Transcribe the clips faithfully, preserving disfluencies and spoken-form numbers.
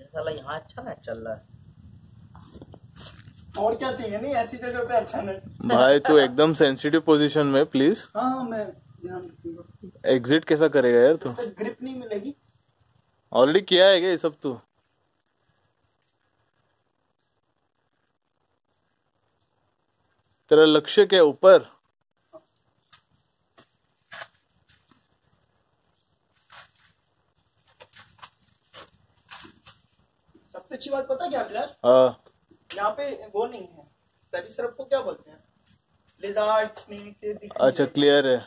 साला यहाँ अच्छा ना चल रहा है। और क्या चाहिए, नहीं ऐसी जगह पे अच्छा नहीं। भाई तू एकदम सेंसिटिव पोजीशन में प्लीज। हाँ हाँ मैं ध्यान रखूंगा। एग्जिट कैसा करेगा यार तू? ग्रिप नहीं मिलेगी। ऑलरेडी किया है क्या ये सब तू? तेरा लक्ष्य क्या ऊपर? सबसे अच्छी बात पता क्या अभिलाष? हाँ यहाँ पे वो नहीं है, सरीसृप को क्या बोलते हैं, लिजार्ड स्नेक ये दिख नहीं अच्छा रहे। क्लियर है।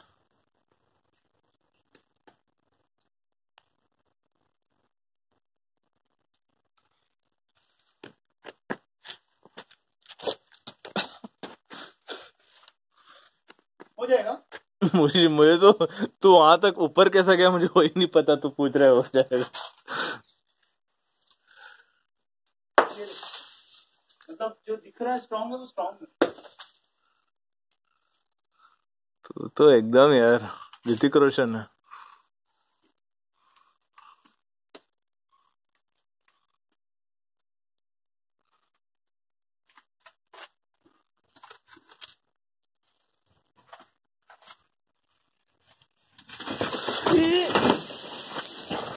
हो जाएगा। मुझे मुझे तो तू वहां तक ऊपर कैसा गया मुझे वही नहीं पता, तू पूछ रहा है हो जाएगा। मतलब जो दिख रहा है स्ट्रॉन्ग है वो स्ट्रॉन्ग है। तू तो एकदम यार ऋतिक रोशन है।